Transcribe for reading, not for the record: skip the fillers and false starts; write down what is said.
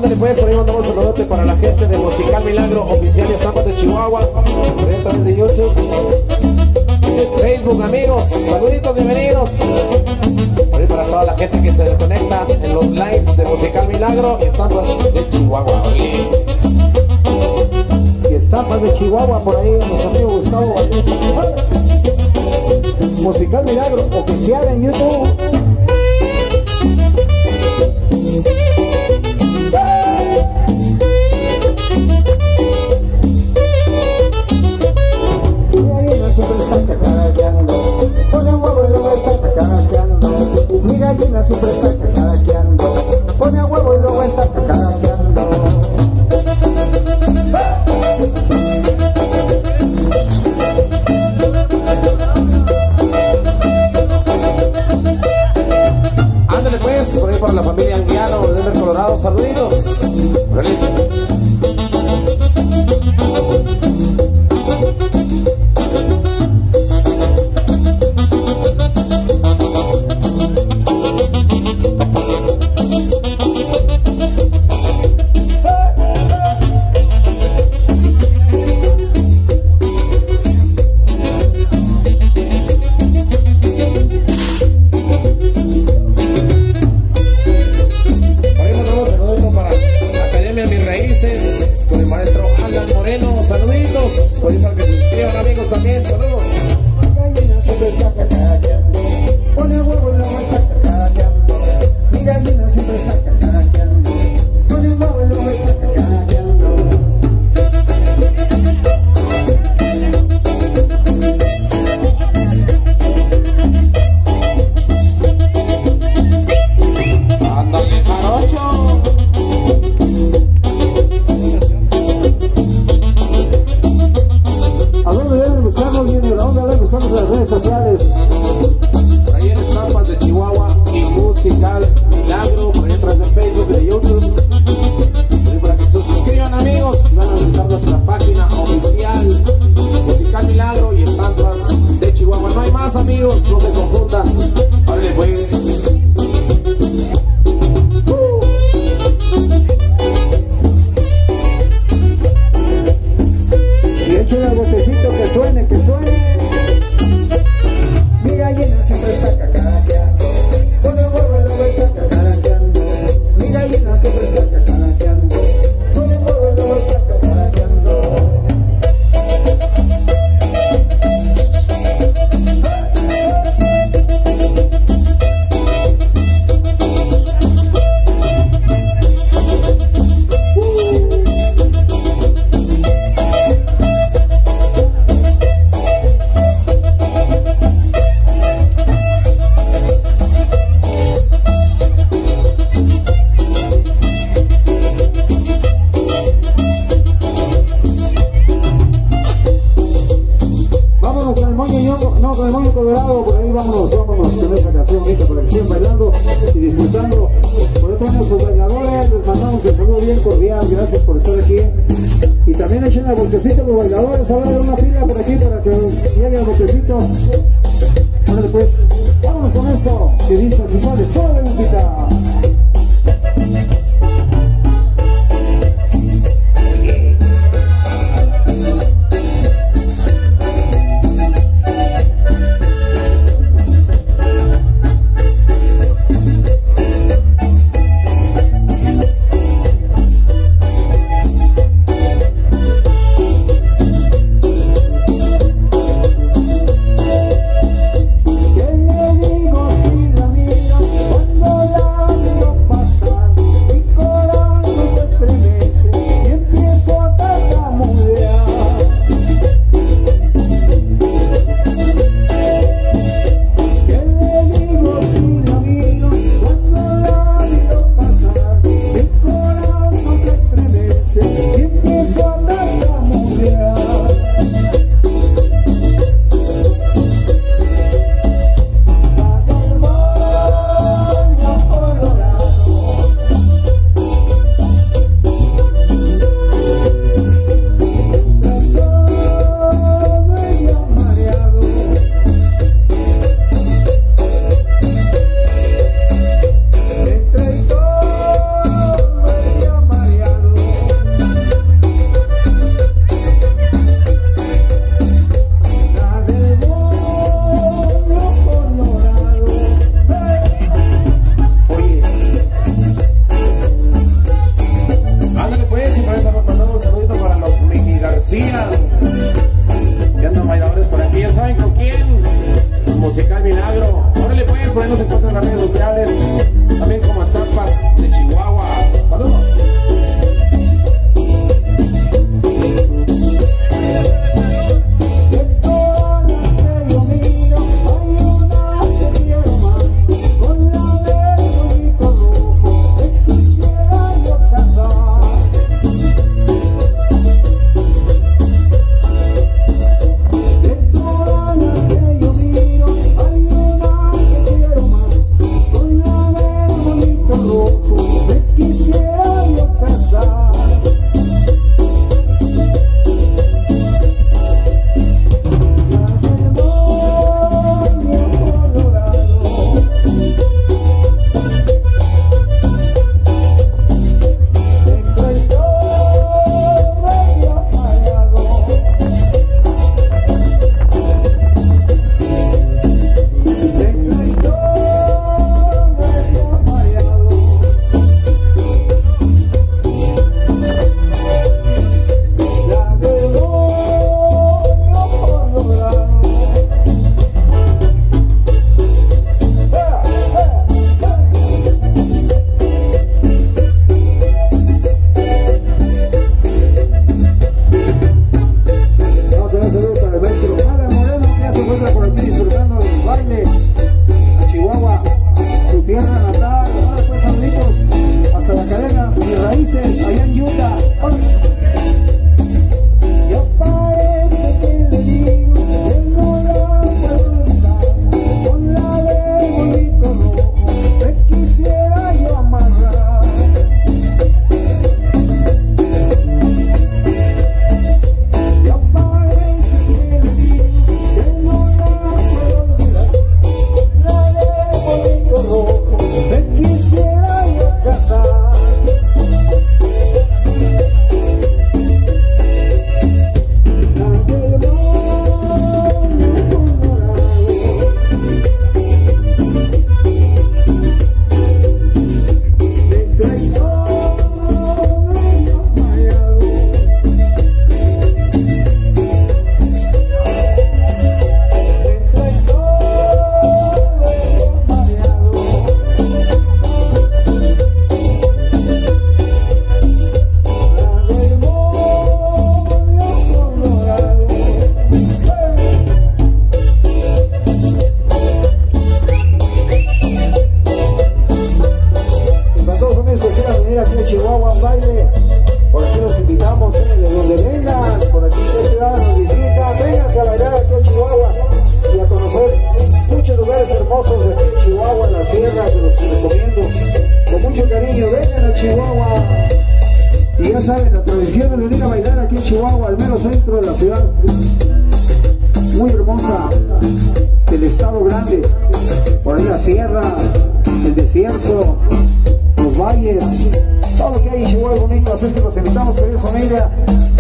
Ándale pues, por ahí mandamos un saludote para la gente de Musical Milagro Oficial y Estampas de Chihuahua, a través de YouTube, Facebook, amigos, saluditos, bienvenidos. Por ahí para toda la gente que se conecta en los lives de Musical Milagro y Estampas de Chihuahua. Y Estampas de Chihuahua, por ahí nuestro amigo Gustavo Valdés. Musical Milagro Oficial en YouTube. Siempre está cacaraqueando, con el huevo y luego está cacaraqueando. Mi gallina siempre está cacaraqueando, con el huevo y luego está cacaraqueando. Ándale pues, por ahí para la familia Anguiano de Denver, Colorado, saluditos. También, saludos. Mi gallina siempre está cacaraqueando, con el huevo y luego está cacaraqueando. Mi gallina siempre está cacaraqueando, con el huevo y luego está cacaraqueando. Ándale, jarocho. ¿A dónde deben buscarnos? Viene la onda, deben buscarnos en las redes sociales. Por ahí en Estampas de Chihuahua y Musical Milagro, por ahí atrás de Facebook, de YouTube. Por ahí para que se suscriban, amigos, y van a visitar nuestra página oficial Musical Milagro y Estampas de Chihuahua. No hay más, amigos, no se confundan. Órale pues. Y echen el botecito que suene, que suene. Mi gallina siempre está cacaraqueando, con el huevo y luego está cacaraqueando. Mi gallina siempre está cacaraqueando, con el huevo y luego está cacaraqueando. Vámonos con el moño, no, con el moño colorado, por ahí vámonos con esta canción, esta colección, bailando y disfrutando. Por otro lado, los bailadores, les mandamos el saludo bien cordial, gracias por estar aquí. Y también echen el botecito los bailadores, ahora de una fila por aquí para que llegue el botecito. Bueno, pues, vámonos con esto, que dice, si sale, solo de música. ¿Qué le digo si la miro cuando la veo pasar? García. Ya andan bailadores por aquí, ya saben con quién. Musical Milagro. Órale pues, por ahí nos encuentran en las redes sociales. También como Estampas de Chihuahua. Saludos. hermosos de aquí en Chihuahua, en la sierra, se los recomiendo con mucho cariño. Vengan a Chihuahua y ya saben, la tradición de venir a bailar aquí en Chihuahua, al menos centro de la ciudad, muy hermosa, del estado grande, por ahí la sierra, el desierto, los valles, todo lo que hay en Chihuahua es bonito. Así es que los invitamos, queridos familia,